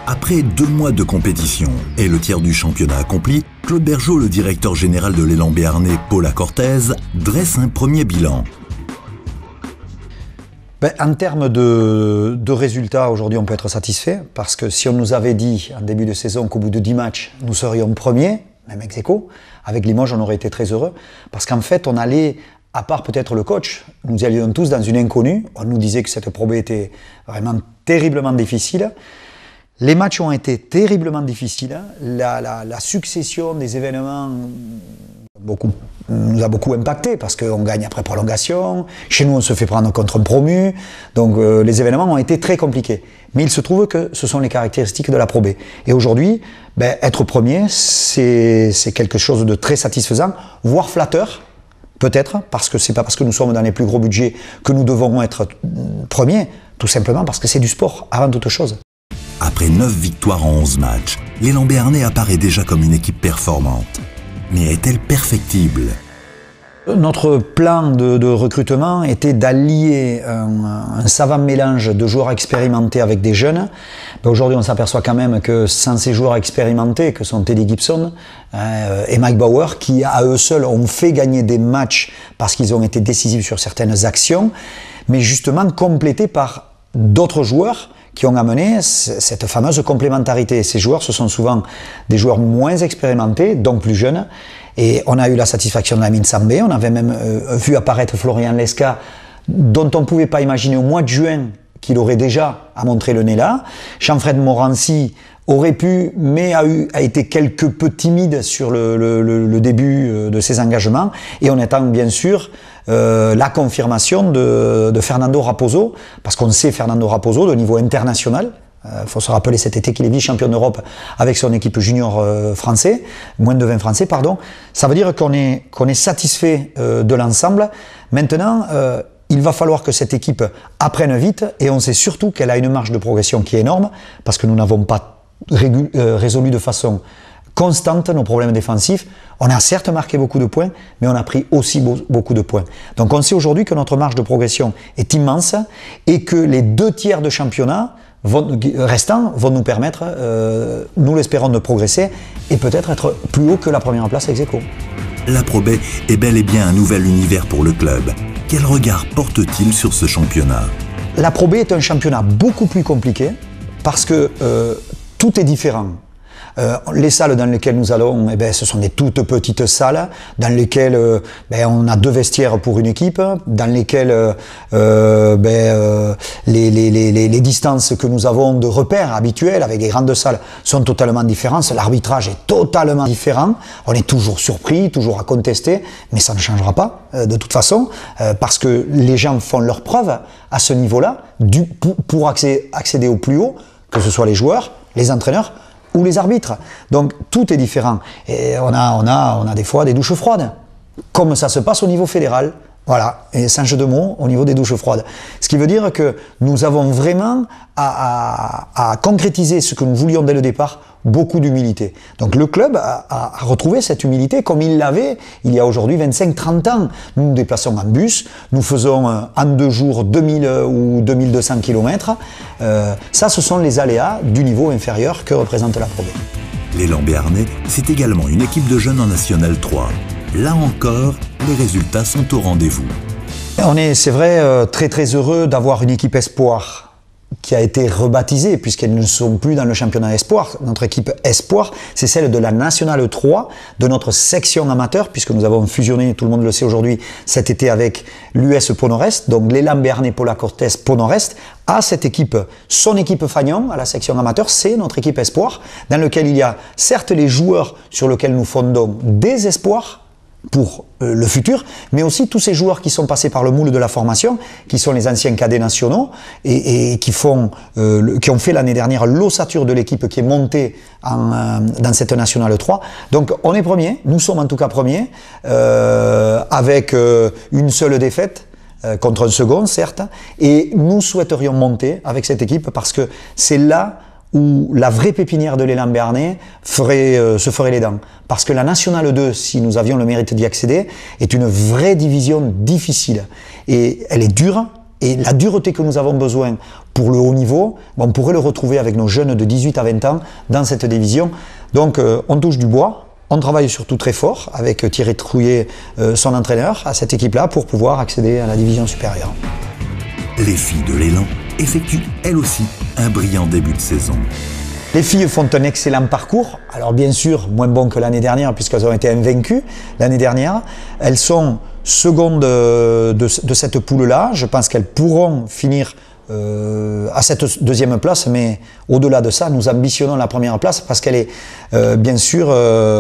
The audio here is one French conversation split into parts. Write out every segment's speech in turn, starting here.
Après 2 mois de compétition et le tiers du championnat accompli, Claude Bergeau, le directeur général de l'élan béarnais Paula Cortez, dresse un premier bilan. En termes de résultats, aujourd'hui on peut être satisfait parce que si on nous avait dit en début de saison qu'au bout de 10 matchs nous serions premiers, même ex aequo, avec Limoges on aurait été très heureux parce qu'en fait on allait, à part peut-être le coach, nous allions tous dans une inconnue, on nous disait que cette Pro B était vraiment terriblement difficile. Les matchs ont été terriblement difficiles, la succession des événements nous a beaucoup impacté parce qu'on gagne après prolongation, chez nous on se fait prendre contre un promu, donc les événements ont été très compliqués. Mais il se trouve que ce sont les caractéristiques de la Pro B. Et aujourd'hui, être premier, c'est quelque chose de très satisfaisant, voire flatteur, peut-être, parce que c'est pas parce que nous sommes dans les plus gros budgets que nous devons être premiers, tout simplement parce que c'est du sport, avant toute chose. Après 9 victoires en 11 matchs, l'élan béarnais apparaît déjà comme une équipe performante. Mais est-elle perfectible ? Notre plan de recrutement était d'allier un savant mélange de joueurs expérimentés avec des jeunes. Aujourd'hui, on s'aperçoit quand même que sans ces joueurs expérimentés, que sont Teddy Gibson et Mike Bauer, qui à eux seuls ont fait gagner des matchs parce qu'ils ont été décisifs sur certaines actions, mais justement complétés par d'autres joueurs qui ont amené cette fameuse complémentarité. Ces joueurs, ce sont souvent des joueurs moins expérimentés, donc plus jeunes. Et on a eu la satisfaction de Lamine Sambé. On avait même vu apparaître Florian Lesca, dont on ne pouvait pas imaginer au mois de juin qu'il aurait déjà à montrer le nez là. Jean-Fred Morancy aurait pu, mais a été quelque peu timide sur le début de ses engagements. Et on attend bien sûr la confirmation de Fernando Raposo, parce qu'on sait Fernando Raposo de niveau international. Faut se rappeler cet été qu'il est vice-champion d'Europe avec son équipe junior français, moins de 20 français, pardon. Ça veut dire qu'on est satisfait de l'ensemble. Maintenant, il va falloir que cette équipe apprenne vite, et on sait surtout qu'elle a une marge de progression qui est énorme, parce que nous n'avons pas résolu de façon constante nos problèmes défensifs. On a certes marqué beaucoup de points, mais on a pris aussi beaucoup de points. Donc on sait aujourd'hui que notre marge de progression est immense et que les 2 tiers de championnat restants vont nous permettre, nous l'espérons, de progresser et peut-être être plus haut que la première place ex aequo. La Pro B est bel et bien un nouvel univers pour le club. Quel regard porte-t-il sur ce championnat ? La Pro B est un championnat beaucoup plus compliqué parce que tout est différent. Les salles dans lesquelles nous allons, ce sont des toutes petites salles dans lesquelles on a 2 vestiaires pour une équipe, dans lesquelles les distances que nous avons de repères habituels avec les grandes salles sont totalement différentes. L'arbitrage est totalement différent. On est toujours surpris, toujours à contester, mais ça ne changera pas de toute façon parce que les gens font leurs preuves à ce niveau-là pour accéder au plus haut, que ce soit les joueurs, les entraîneurs ou les arbitres. Donc tout est différent. Et on a des fois des douches froides, comme ça se passe au niveau fédéral. Voilà, et sans jeu de mots, au niveau des douches froides. Ce qui veut dire que nous avons vraiment à concrétiser ce que nous voulions dès le départ, beaucoup d'humilité. Donc le club a retrouvé cette humilité comme il l'avait il y a aujourd'hui 25-30 ans. Nous nous déplaçons en bus, nous faisons en 2 jours 2000 ou 2200 km. Ça, ce sont les aléas du niveau inférieur que représente la Pro B. L'élan béarnais, c'est également une équipe de jeunes en National 3. Là encore, les résultats sont au rendez-vous. On est, c'est vrai, très très heureux d'avoir une équipe espoir qui a été rebaptisée, puisqu'elles ne sont plus dans le championnat espoir. Notre équipe espoir, c'est celle de la Nationale 3, de notre section amateur, puisque nous avons fusionné, tout le monde le sait aujourd'hui, cet été avec l'US Pau Nord-Est, donc l'élan béarnais Paula Cortez Pau Nord-Est, à cette équipe, son équipe Fagnon, à la section amateur, c'est notre équipe espoir, dans laquelle il y a certes les joueurs sur lesquels nous fondons des espoirs, pour le futur, mais aussi tous ces joueurs qui sont passés par le moule de la formation, qui sont les anciens cadets nationaux et qui ont fait l'année dernière l'ossature de l'équipe qui est montée dans cette Nationale 3. Donc on est premier, nous sommes en tout cas premiers, avec une seule défaite, contre un second certes, et nous souhaiterions monter avec cette équipe parce que c'est là où la vraie pépinière de l'élan béarnais se ferait les dents. Parce que la Nationale 2, si nous avions le mérite d'y accéder, est une vraie division difficile. Et elle est dure, et la dureté que nous avons besoin pour le haut niveau, on pourrait le retrouver avec nos jeunes de 18 à 20 ans dans cette division. Donc on touche du bois, on travaille surtout très fort avec Thierry Trouillet, son entraîneur, à cette équipe-là pour pouvoir accéder à la division supérieure. Les filles de l'Élan effectuent elles aussi un brillant début de saison. Les filles font un excellent parcours, alors bien sûr moins bon que l'année dernière puisqu'elles ont été invaincues l'année dernière. Elles sont secondes de cette poule-là, je pense qu'elles pourront finir à cette deuxième place, mais au-delà de ça, nous ambitionnons la première place parce qu'elle est bien sûr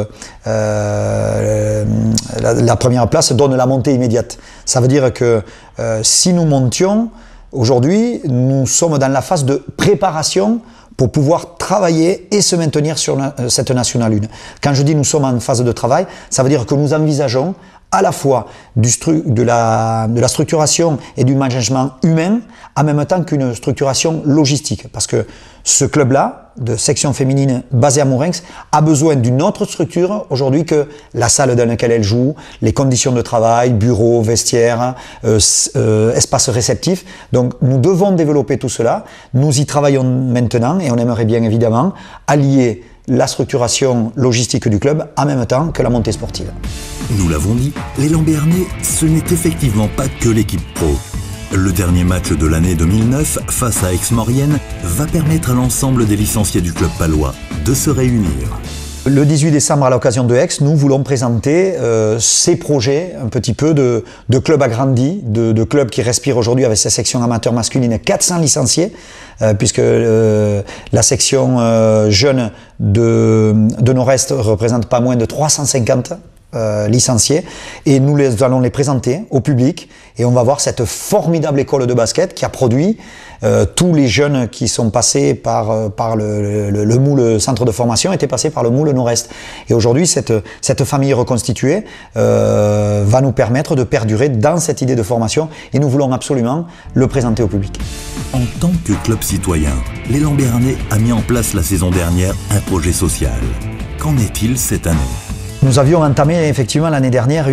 la première place donne la montée immédiate. Ça veut dire que si nous montions, aujourd'hui, nous sommes dans la phase de préparation pour pouvoir travailler et se maintenir sur cette Nationale 1. Quand je dis nous sommes en phase de travail, ça veut dire que nous envisageons à la fois de la structuration et du management humain, en même temps qu'une structuration logistique. Parce que ce club-là, de section féminine basée à Mourenx, a besoin d'une autre structure aujourd'hui que la salle dans laquelle elle joue, les conditions de travail, bureaux, vestiaires, espaces réceptifs. Donc nous devons développer tout cela. Nous y travaillons maintenant et on aimerait bien évidemment allier la structuration logistique du club en même temps que la montée sportive. Nous l'avons dit, l'Élan Béarnais, ce n'est effectivement pas que l'équipe pro. Le dernier match de l'année 2009 face à Aix-Maurienne va permettre à l'ensemble des licenciés du club palois de se réunir. Le 18 décembre, à l'occasion de Aix, nous voulons présenter ces projets un petit peu de clubs agrandis, de clubs qui respirent aujourd'hui avec sa section amateur masculine 400 licenciés, puisque la section jeune de Nord-Est représente pas moins de 350 licenciés, et nous allons les présenter au public et on va voir cette formidable école de basket qui a produit tous les jeunes qui sont passés par le moule centre de formation étaient passés par le moule Nord-Est, et aujourd'hui cette famille reconstituée va nous permettre de perdurer dans cette idée de formation et nous voulons absolument le présenter au public. En tant que club citoyen, l'Élan Béarnais a mis en place la saison dernière un projet social. Qu'en est-il cette année ? Nous avions entamé effectivement l'année dernière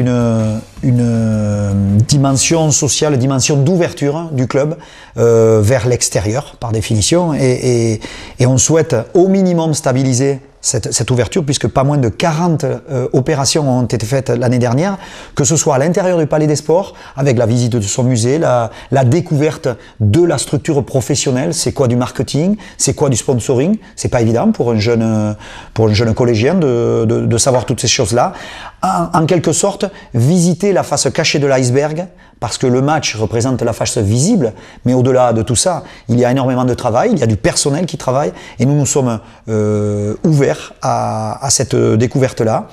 une dimension sociale, dimension d'ouverture du club vers l'extérieur par définition, et on souhaite au minimum stabiliser cette ouverture, puisque pas moins de 40 opérations ont été faites l'année dernière, que ce soit à l'intérieur du Palais des Sports, avec la visite de son musée, la découverte de la structure professionnelle, c'est quoi du marketing, c'est quoi du sponsoring, c'est pas évident pour un jeune collégien de savoir toutes ces choses-là. En quelque sorte, visiter la face cachée de l'iceberg, parce que le match représente la face visible, mais au-delà de tout ça, il y a énormément de travail, il y a du personnel qui travaille, et nous nous sommes ouverts à cette découverte-là.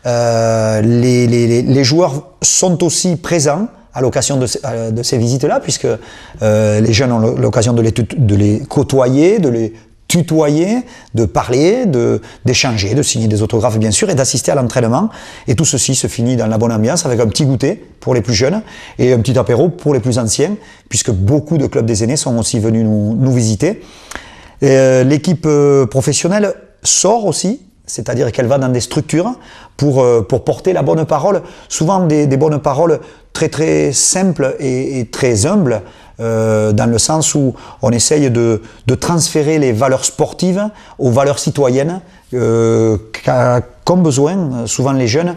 Les joueurs sont aussi présents à l'occasion de ces visites-là, puisque les jeunes ont l'occasion de les côtoyer, de les tutoyer, de parler, d'échanger, de signer des autographes bien sûr, et d'assister à l'entraînement. Et tout ceci se finit dans la bonne ambiance avec un petit goûter pour les plus jeunes et un petit apéro pour les plus anciens, puisque beaucoup de clubs des aînés sont aussi venus nous visiter. L'équipe professionnelle sort aussi, c'est-à-dire qu'elle va dans des structures pour porter la bonne parole, souvent des bonnes paroles très très simples et très humbles, dans le sens où on essaye de transférer les valeurs sportives aux valeurs citoyennes qu'ont besoin souvent les jeunes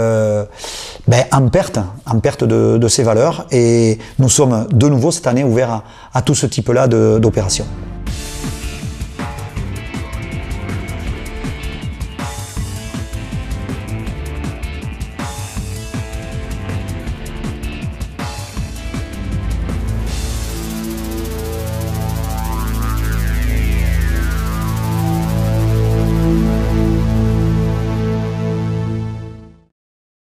en perte de ces valeurs, et nous sommes de nouveau cette année ouverts à tout ce type-là d'opérations.